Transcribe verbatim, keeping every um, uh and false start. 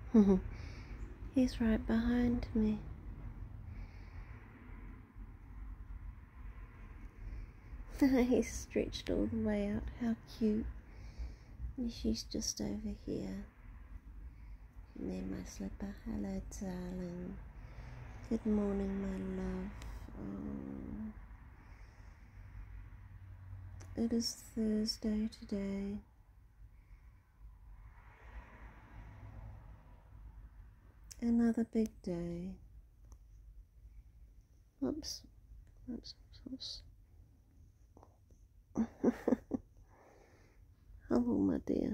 He's right behind me. He's stretched all the way out. How cute. And she's just over here. And then my slipper. Hello, darling. Good morning, my love. Oh. It is Thursday today. Another big day. Oops. Oops, oops, oops. Hello, my dear.